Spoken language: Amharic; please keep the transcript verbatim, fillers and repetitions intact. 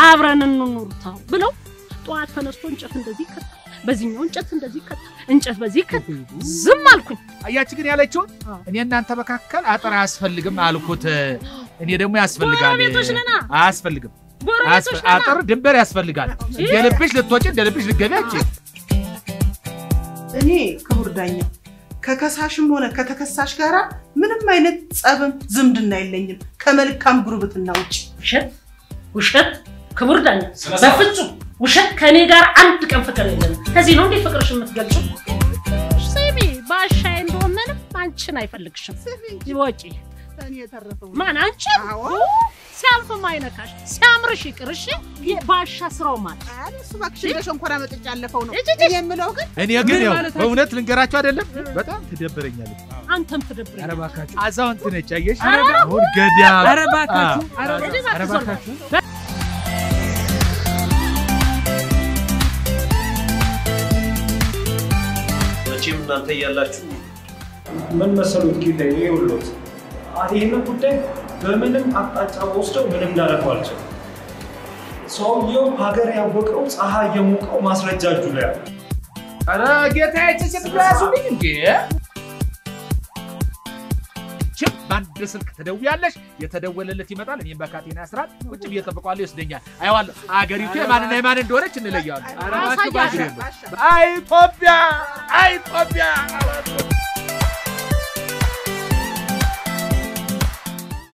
አብረን እንኑርታው ብለው ጧት ተነስቶ እንጨት እንደዚህ ከታ በዚህኛው እንጨት እንደዚህ ከታ እንጨት በዚህ ከታ ዝም አልኩኝ አያች ግን ያለችው እኔ እናንተ መካከል አጥራ ያስፈልግም አልኩት እኔ ደግሞ ያስፈልጋል አያስፈልግም አጥር ድንበር ያስፈልጋል እንደልብሽ ልትወጪ እንደልብሽ ልትገቢያች እኔ ክቡር ዳኛ ከከሳሽም ሆነ ከተከሳሽ ጋራ ምንም አይነት ጸብም ዝምድና የለኝም ከመልካም ጉርብትና ውጪ ውሸት ውሸት ክቡር ዳኛ በፍጹም ውሸት ከኔ ጋር አንድ ቀን ፍቅር የለም ከዚህ ነው እንዴ ፍቅርሽ የምትገልጹ ሰሚ ባሻይ እንደሆነም አንቺን አይፈልግሽም ይወጪ እኔ የተረፈው ማን አንቺ ሲያልፍ ማይነካሽ ሲያምርሽ ይቅርሽ ባሻ ስራው ማለት እሱ ባክሽ ለሸንኮራ መጥጭ ያለፈው ነው የምለው ግን እኔ ግን ያው በእውነት ልንገራችሁ አይደለም በጣም ትደብረኛለች አንተም ትደብረኛለች አረባካችሁ አዛውንት ነች አየሽ አሁን ገዲያ አረባካችሁ አረባካችሁ መቼም እናንተ ያላችሁ ምን መሰሉት ጌታዬ ይኸውልዎት ይሄንን ጉዳይ በምንም አጣጫ ወስደው ምንም ላደርገው አልችልም ሰውየው ሀገር ያወቀው ፀሐይ የሞቀው ማስረጃ እጁ ላይ አለ አረ ጌታዬ ጭጭብላሱልኝ እንዴ ችም ባንድ ስልክ ተደውያለሽ የተደወለለት ይመጣል እኔም በካቴና ያስራል ቁጭ እየተጠበቀዋል ይወስደኛል አይዋለሁ አገሪቱ የማንና የማን እንደሆነች እንለያለን አረ ባሽ ባሽ አይ ኢትዮጵያ አይ ኢትዮጵያ